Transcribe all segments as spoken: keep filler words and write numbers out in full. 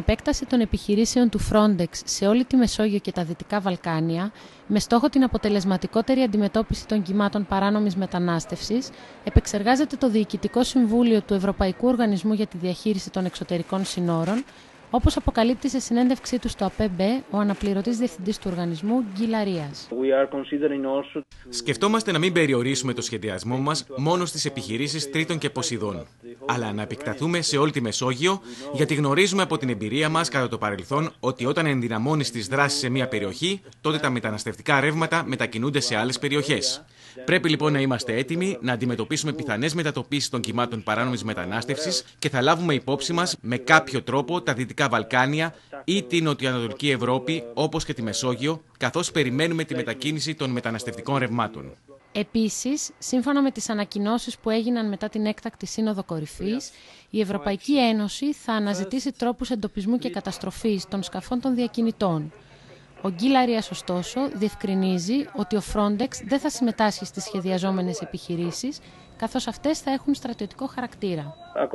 επέκταση των επιχειρήσεων του Frontex σε όλη τη Μεσόγειο και τα Δυτικά Βαλκάνια, με στόχο την αποτελεσματικότερη αντιμετώπιση των κυμάτων παράνομης μετανάστευσης, επεξεργάζεται το Διοικητικό Συμβούλιο του Ευρωπαϊκού Οργανισμού για τη Διαχείριση των Εξωτερικών Συνόρων, όπως αποκαλύπτει σε συνέντευξή του στο ΑΠΕΜΠΕ ο αναπληρωτής διευθυντής του οργανισμού, Γκίλ Αρίας. Σκεφτόμαστε να μην περιορίσουμε το σχεδιασμό μας μόνο στις επιχειρήσεις Τρίτων και Ποσειδών, αλλά να επεκταθούμε σε όλη τη Μεσόγειο, γιατί γνωρίζουμε από την εμπειρία μας κατά το παρελθόν ότι όταν ενδυναμώνεις τις δράσεις σε μια περιοχή, τότε τα μεταναστευτικά ρεύματα μετακινούνται σε άλλες περιοχές. Πρέπει λοιπόν να είμαστε έτοιμοι να αντιμετωπίσουμε πιθανές μετατοπίσεις των κυμάτων παράνομης μετανάστευσης και θα λάβουμε υπόψη μας με κάποιο τρόπο τα Δυτικά Βαλκάνια ή την Νοτιοανατολική Ευρώπη, όπως και τη Μεσόγειο, καθώς περιμένουμε τη μετακίνηση των μεταναστευτικών ρευμάτων. Επίσης, σύμφωνα με τις ανακοινώσεις που έγιναν μετά την έκτακτη Σύνοδο Κορυφής, η Ευρωπαϊκή Ένωση θα αναζητήσει τρόπους εντοπισμού και καταστροφής των σκαφών των διακινητών. Ο Γκίλ Αρίας, ωστόσο, διευκρινίζει ότι ο Frontex δεν θα συμμετάσχει στις σχεδιαζόμενες επιχειρήσεις, καθώς αυτές θα έχουν στρατιωτικό χαρακτήρα.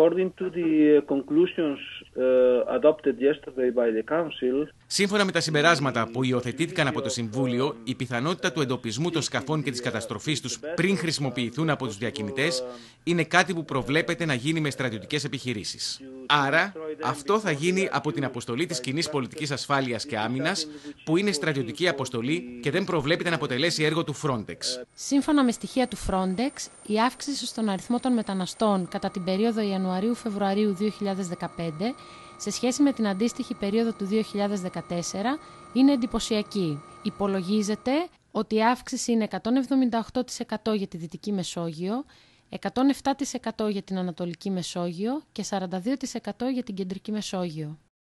Σύμφωνα με τα συμπεράσματα που υιοθετήθηκαν από το Συμβούλιο, η πιθανότητα του εντοπισμού των σκαφών και της καταστροφής τους πριν χρησιμοποιηθούν από τους διακινητές είναι κάτι που προβλέπεται να γίνει με στρατιωτικές επιχειρήσεις. Άρα, αυτό θα γίνει από την αποστολή της Κοινής Πολιτικής Ασφάλειας και Άμυνας, που είναι στρατιωτική αποστολή και δεν προβλέπεται να αποτελέσει έργο του Frontex. Σύμφωνα με στοιχεία του Frontex, η αύξηση στον αριθμό των μεταναστών κατά την περίοδο Ιανουαρίου-Φεβρουαρίου δύο χιλιάδες δεκαπέντε σε σχέση με την αντίστοιχη περίοδο του δύο χιλιάδες δεκατέσσερα είναι εντυπωσιακή. Υπολογίζεται ότι η αύξηση είναι εκατόν εβδομήντα οκτώ τοις εκατό για τη Δυτική Μεσόγειο, εκατόν επτά τοις εκατό για την Ανατολική Μεσόγειο και σαράντα δύο τοις εκατό για την Κεντρική Μεσόγειο.